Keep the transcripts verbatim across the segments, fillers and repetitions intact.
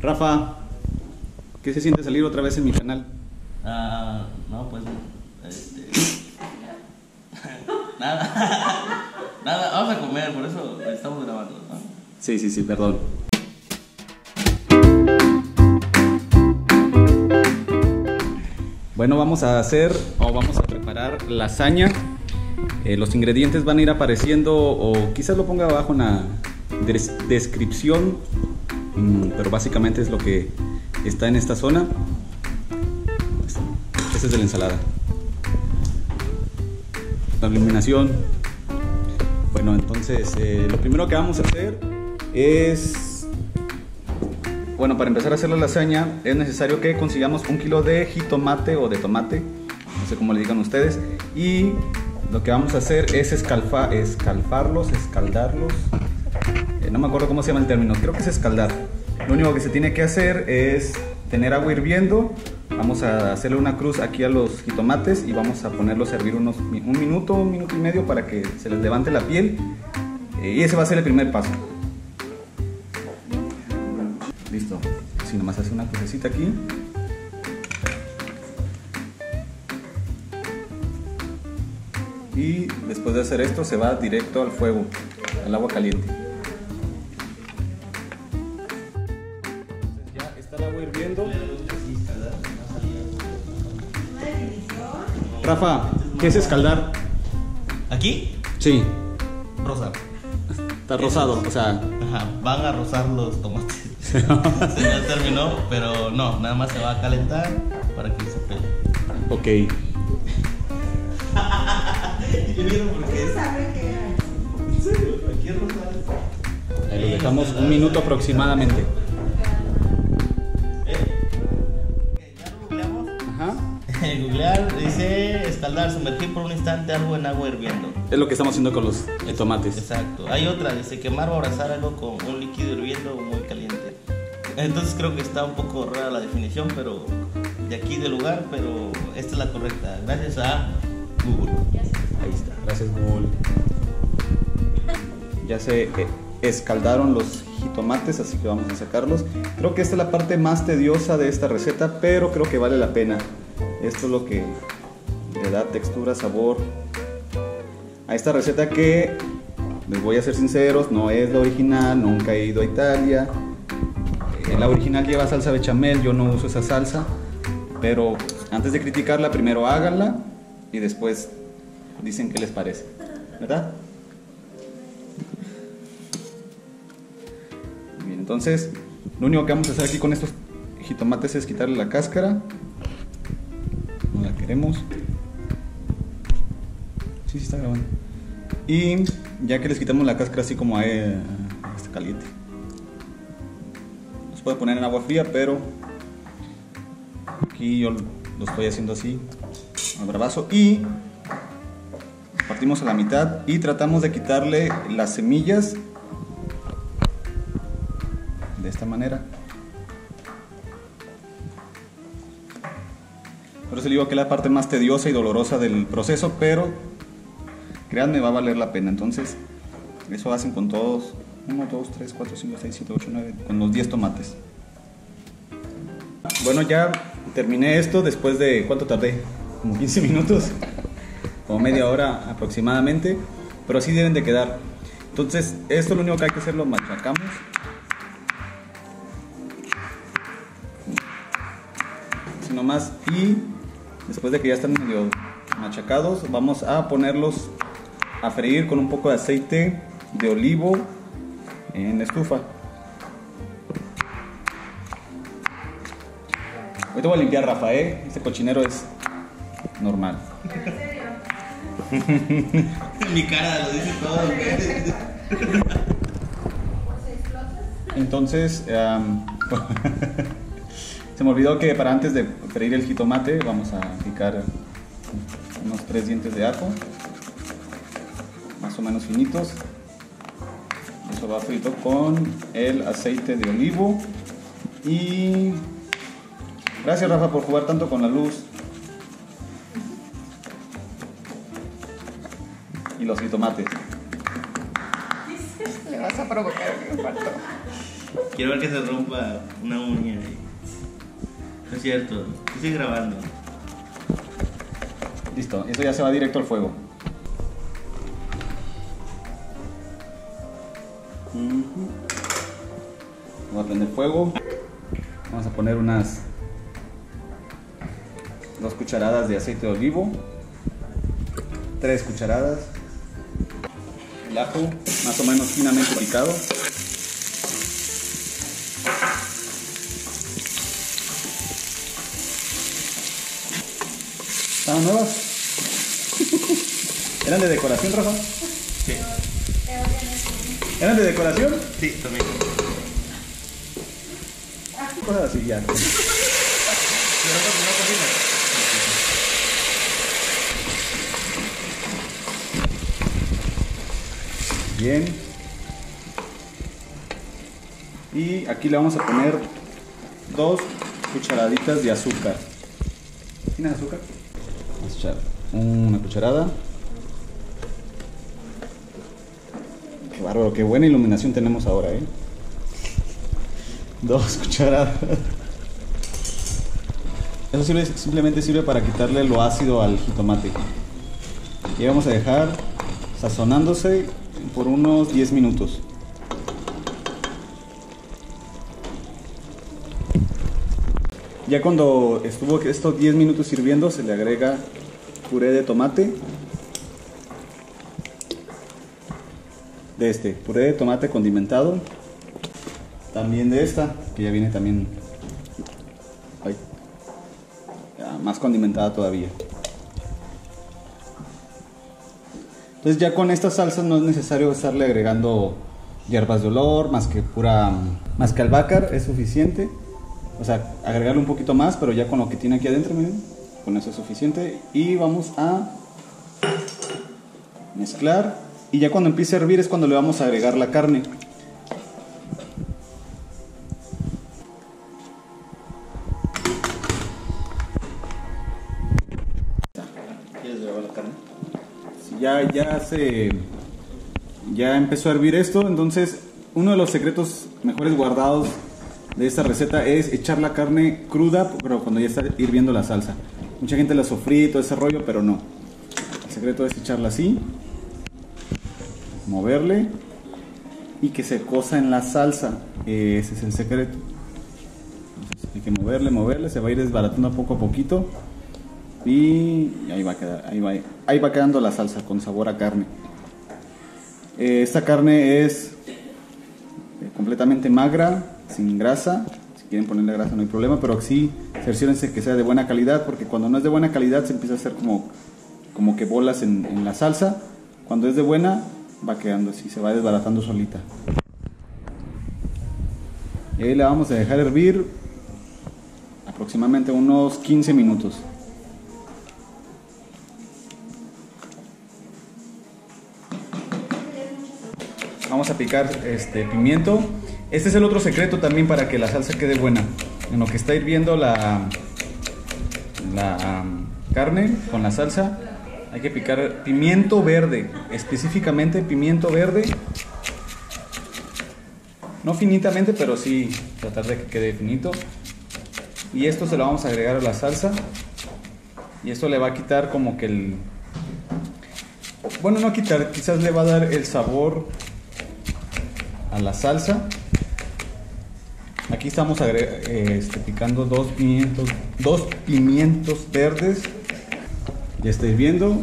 Rafa, ¿qué se siente salir otra vez en mi canal? Ah, no, pues, este... nada, nada, vamos a comer, por eso estamos grabando, ¿no? Sí, sí, sí, perdón. Bueno, vamos a hacer o vamos a preparar lasaña. Eh, los ingredientes van a ir apareciendo o quizás lo ponga abajo en la des descripción, mm, pero básicamente es lo que está en esta zona. Esta es de la ensalada. La iluminación. Bueno, entonces eh, lo primero que vamos a hacer es, bueno, para empezar a hacer la lasaña es necesario que consigamos un kilo de jitomate o de tomate, no sé cómo le digan ustedes, y lo que vamos a hacer es escalfa, escalfarlos, escaldarlos, eh, no me acuerdo cómo se llama el término, creo que es escaldar. Lo único que se tiene que hacer es tener agua hirviendo. Vamos a hacerle una cruz aquí a los jitomates y vamos a ponerlos a hervir unos, un minuto, un minuto y medio para que se les levante la piel, eh, y ese va a ser el primer paso. Listo, así nomás hace una crucecita aquí. Y después de hacer esto se va directo al fuego, al agua caliente. Ya está el agua hirviendo. Rafa, ¿qué es escaldar? ¿Aquí? Sí. Rosar. Está rosado, o sea... Ajá, van a rosar los tomates. Se ya terminó, pero no, nada más se va a calentar para que se pele. Ok. ¿Y vieron por qué? ¿Sabe qué era? ¿En serio? Aquí es rosar. Ahí lo dejamos un minuto aproximadamente. Googlear dice escaldar, sumergir por un instante algo en agua hirviendo. Es lo que estamos haciendo con los eh, tomates. Exacto. Hay otra, dice quemar o abrazar algo con un líquido hirviendo muy caliente. Entonces creo que está un poco rara la definición, pero de aquí del lugar, pero esta es la correcta. Gracias a Google. Ahí está. Gracias, Google. Ya se eh, escaldaron los jitomates, así que vamos a sacarlos. Creo que esta es la parte más tediosa de esta receta, pero creo que vale la pena. Esto es lo que le da textura, sabor a esta receta, que les voy a ser sinceros, no es la original, nunca he ido a Italia. Eh, la original lleva salsa bechamel, yo no uso esa salsa, pero antes de criticarla, primero háganla y después dicen qué les parece, ¿verdad? Bien, entonces lo único que vamos a hacer aquí con estos jitomates es quitarle la cáscara. No la queremos. Sí, sí está grabando. Y ya que les quitamos la cáscara así como a eh, está caliente. Los puede poner en agua fría, pero aquí yo lo estoy haciendo así, a bravazo, y partimos a la mitad y tratamos de quitarle las semillas de esta manera. Por eso le digo que es la parte más tediosa y dolorosa del proceso, pero créanme, va a valer la pena. Entonces, eso hacen con todos, uno, dos, tres, cuatro, cinco, seis, siete, ocho, nueve, con los diez tomates. Bueno, ya terminé esto después de, ¿cuánto tardé? Como quince minutos, como media hora aproximadamente, pero así deben de quedar. Entonces, esto lo único que hay que hacer, lo machacamos. Así nomás, y después de que ya están medio machacados, vamos a ponerlos a freír con un poco de aceite de olivo en la estufa. Ahorita voy a limpiar, Rafa, ¿eh? Este cochinero es normal. ¿En serio? Mi cara lo dice todo. Entonces, um, se me olvidó que para antes de freír el jitomate vamos a picar unos tres dientes de ajo, más o menos finitos. Eso va frito con el aceite de olivo. Y gracias, Rafa, por jugar tanto con la luz. Y los jitomates. Le vas a provocar un infarto. Quiero ver que se rompa una uña ahí. No es cierto, estoy grabando. Listo, eso ya se va directo al fuego. Voy a prender fuego. Vamos a poner unas dos cucharadas de aceite de olivo, tres cucharadas, el ajo más o menos finamente picado, ¿están nuevas? ¿Eran de decoración, Rafa? Sí. ¿Eran de decoración? Sí, también. Cosas así ya. Bien. Y aquí le vamos a poner dos cucharaditas de azúcar. ¿Tienes azúcar? Vamos a echar una cucharada. Qué bárbaro, qué buena iluminación tenemos ahora, ¿eh? Dos cucharadas. Eso sirve, simplemente sirve para quitarle lo ácido al jitomate. Y vamos a dejar sazonándose por unos diez minutos. Ya cuando estuvo estos diez minutos hirviendo, se le agrega puré de tomate. De este, puré de tomate condimentado. También de esta, que ya viene también ay, ya más condimentada todavía. Entonces ya con estas salsas no es necesario estarle agregando hierbas de olor, más que pura, más que albácar es suficiente. O sea, agregarle un poquito más, pero ya con lo que tiene aquí adentro, miren, con eso es suficiente. Y vamos a mezclar. Y ya cuando empiece a hervir es cuando le vamos a agregar la carne. ¿Quieres grabar la carne? Si ya, ya se ya empezó a hervir esto, entonces uno de los secretos mejores guardados de esta receta es echar la carne cruda, pero cuando ya está hirviendo la salsa. Mucha gente la sofrí, todo ese rollo, pero no. El secreto es echarla así, moverle y que se cosa en la salsa. Ese es el secreto. Entonces, hay que moverle, moverle, se va a ir desbaratando poco a poquito y ahí va a quedar, ahí va, ahí va quedando la salsa con sabor a carne. Eh, esta carne es completamente magra, sin grasa. Si quieren ponerle grasa no hay problema, pero sí cerciórense que sea de buena calidad, porque cuando no es de buena calidad se empieza a hacer como, como que bolas en, en la salsa. Cuando es de buena va quedando así, se va desbaratando solita. Y ahí la vamos a dejar hervir aproximadamente unos quince minutos. Vamos a picar este pimiento. Este es el otro secreto también para que la salsa quede buena. En lo que está hirviendo la, la um, carne con la salsa, hay que picar pimiento verde, específicamente pimiento verde. No finitamente, pero sí tratar de que quede finito. Y esto se lo vamos a agregar a la salsa. Y esto le va a quitar como que el... Bueno, no quitar, quizás le va a dar el sabor a la salsa. Aquí estamos eh, este, picando dos pimientos, dos pimientos verdes. Ya está hirviendo.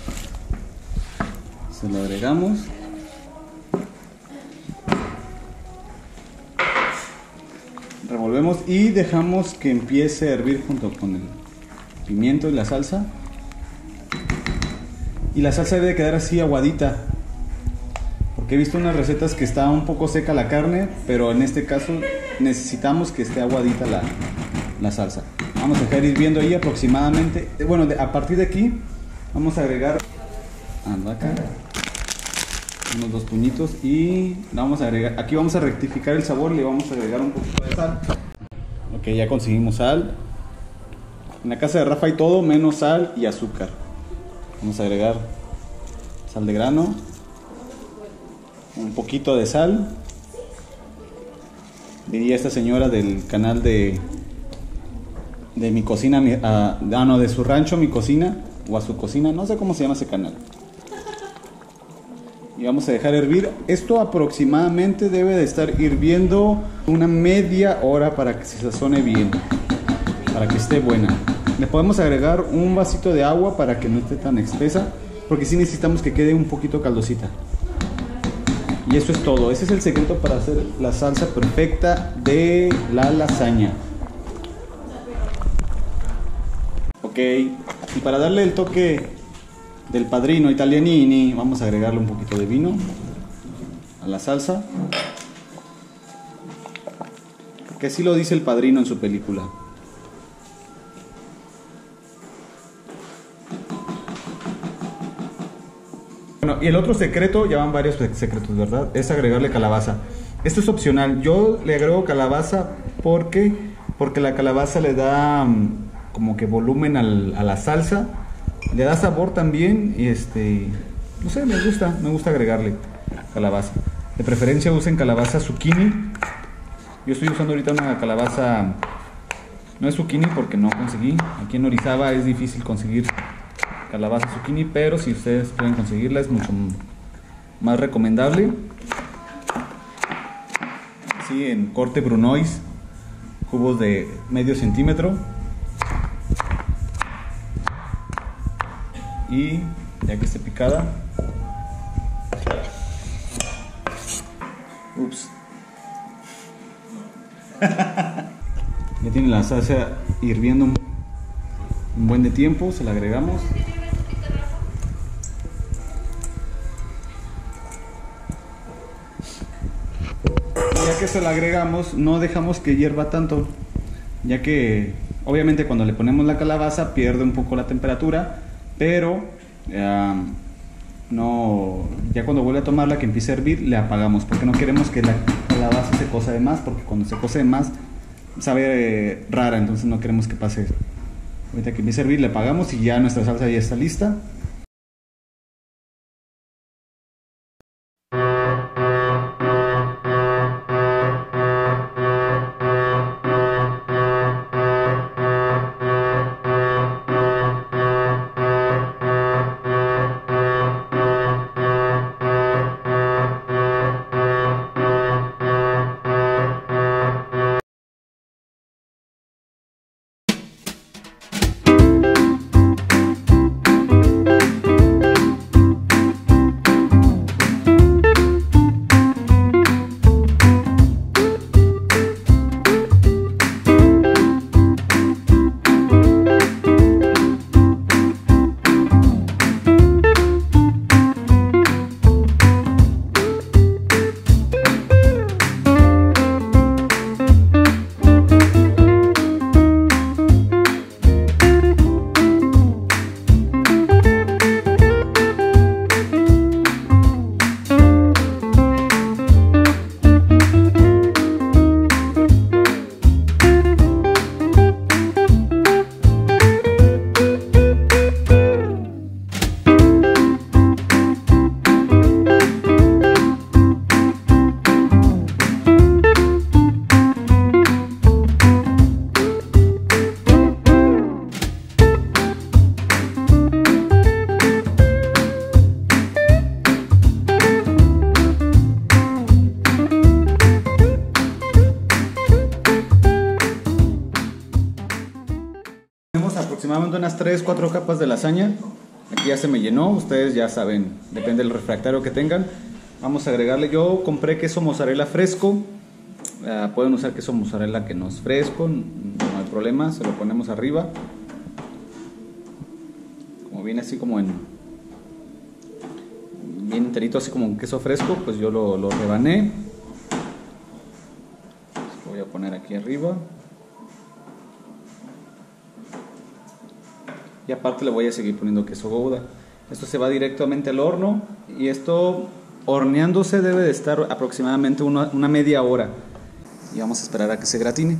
Se lo agregamos. Revolvemos y dejamos que empiece a hervir junto con el pimiento y la salsa. Y la salsa debe quedar así aguadita, porque he visto unas recetas que está un poco seca la carne, pero en este caso necesitamos que esté aguadita la, la salsa. Vamos a dejar hirviendo ahí aproximadamente, bueno, de, a partir de aquí vamos a agregar albahaca, unos dos puñitos, y vamos a agregar, aquí vamos a rectificar el sabor, le vamos a agregar un poquito de sal. Ok, ya conseguimos sal. En la casa de Rafa hay todo menos sal y azúcar. Vamos a agregar sal de grano, un poquito de sal, diría esta señora del canal de de mi cocina, mi, a, ah, no, de su rancho, mi cocina, o a su cocina, no sé cómo se llama ese canal. Y vamos a dejar hervir. Esto aproximadamente debe de estar hirviendo una media hora para que se sazone bien, para que esté buena. Le podemos agregar un vasito de agua para que no esté tan espesa, porque sí necesitamos que quede un poquito caldosita. Y eso es todo. Ese es el secreto para hacer la salsa perfecta de la lasaña. Ok, y para darle el toque del Padrino Italianini, vamos a agregarle un poquito de vino a la salsa, que así lo dice el Padrino en su película. Bueno, y el otro secreto, ya van varios secretos, ¿verdad? Es agregarle calabaza. Esto es opcional. Yo le agrego calabaza porque, porque la calabaza le da como que volumen al, a la salsa, le da sabor también y este, no sé, me gusta, me gusta agregarle calabaza. De preferencia usen calabaza zucchini. Yo estoy usando ahorita una calabaza, no es zucchini porque no conseguí. Aquí en Orizaba es difícil conseguir calabaza zucchini, pero si ustedes pueden conseguirla es mucho más recomendable. Así en corte brunoise, cubos de medio centímetro. Y ya que esté picada, ups, ya tiene la salsa hirviendo un, un buen de tiempo, se la agregamos. Y ya que se la agregamos, no dejamos que hierva tanto, ya que obviamente cuando le ponemos la calabaza pierde un poco la temperatura. Pero uh, no, ya cuando vuelve a tomarla, que empiece a hervir, le apagamos, porque no queremos que la calabaza se cose de más, porque cuando se cose de más sabe eh, rara, entonces no queremos que pase eso. Ahorita que empiece a hervir le apagamos y ya nuestra salsa ya está lista. Aproximadamente unas tres cuatro capas de lasaña. Aquí ya se me llenó, ustedes ya saben, depende del refractario que tengan. Vamos a agregarle, yo compré queso mozzarella fresco, uh, pueden usar queso mozzarella que no es fresco, no hay problema, se lo ponemos arriba. Como viene así como en, bien enterito, así como un queso fresco, pues yo lo, lo rebané. Lo voy a poner aquí arriba. Y aparte le voy a seguir poniendo queso Gouda. Esto se va directamente al horno y esto horneándose debe de estar aproximadamente una, una media hora. Y vamos a esperar a que se gratine.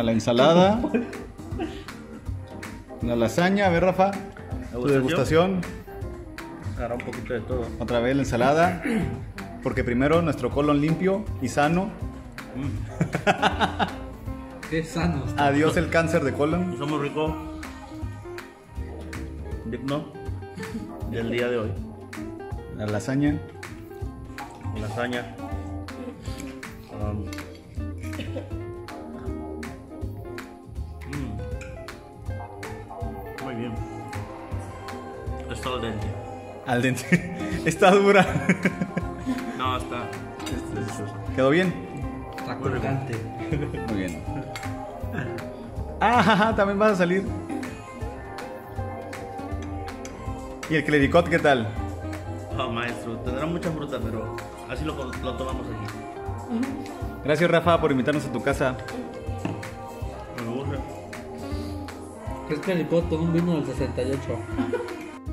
Está la ensalada. La lasaña, a ver Rafa. Tu degustación. Agarra un poquito de todo. Otra vez la ensalada. Porque primero nuestro colon limpio y sano. Qué sano. Adiós el cáncer de colon. Somos ricos. Digno del día de hoy. La lasaña. Lasaña. Um, mm. Muy bien. Está al dente. Al dente. Está dura. No, está. ¿Quedó bien? Está crocante. Muy bien. Ah, también vas a salir. ¿Y el clericot qué tal? Oh, maestro, tendrá mucha fruta, pero así lo, lo tomamos aquí. Gracias Rafa por invitarnos a tu casa. Me gusta. Es clericot con un vino del sesenta y ocho.